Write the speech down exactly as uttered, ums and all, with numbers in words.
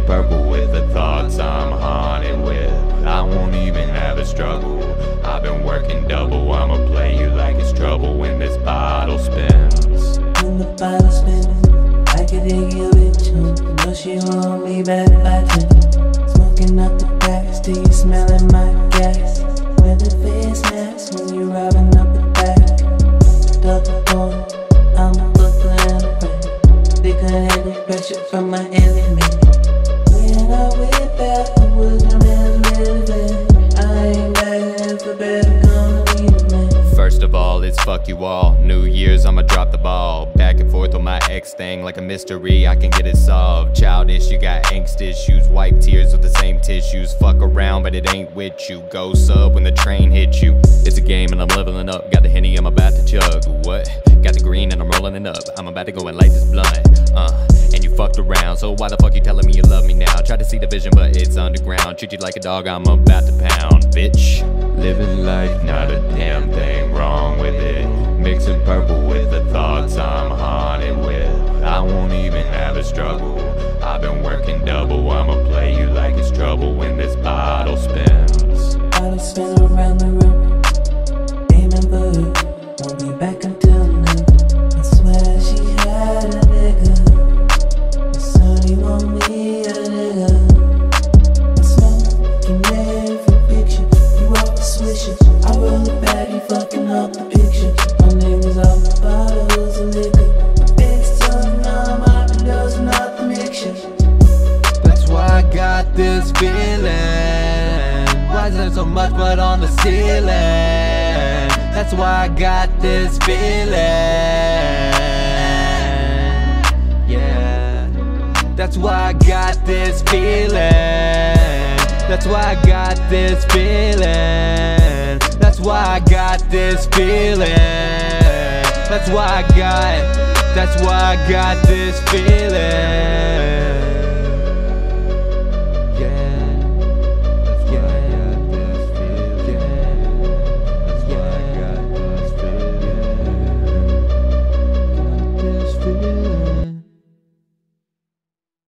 Mixing purple with the thoughts I'm haunted with. I won't even have a struggle. I've been working double. I'ma play you like it's trouble when this bottle spins. When the bottle spinning, I could dig you with you. You know she want me back by ten. Smoking up the back, still you smelling my gas. Wear the face mask when you robbing up the back. Double point, I'm a booker and a friend. They couldn't handle pressure from my enemy. When I whip out the wood, I'm as living. I ain't begging for better, gonna be the man. First of all, it's fuck you all. New Year's, I'ma drop the ball. Back and forth with my ex thing like a mystery, I can get it solved. Childish, you got angst issues. Wipe tears with the same tissues. Fuck around, but it ain't with you. Go sub when the train hits you. It's a game and I'm leveling up. Got the Henny, I'm about to chug. What? Got the green and I'm rolling it up. I'm about to go and light this blunt. Uh, and you fucked around, so why the fuck you telling me you love me now? Try to see the vision, but it's underground. Treat you like a dog, I'm about to pound, bitch. Living life, not a damn thing wrong with it. Mixing purple with the thoughts I'm haunted with. I won't even have a struggle. I've been working double. I'ma play you like it's trouble when this bottle spins. Bottle spin around the room, aiming for her. Won't be back until noon. I swear she had a nigga, but son he want me a nigga. I smoke, you made for picture. You off the swisher, I roll the bag, you fucking up the picture. My name is off the bottles of liquor. My bitch telling me all my windows and not the mixture. That's why I got this feeling. Why is there so much blood on the ceiling? That's why I got this feeling. Yeah. That's why I got this feeling. That's why I got this feeling. That's why I got this feeling. That's why I got. That's why I got this feeling.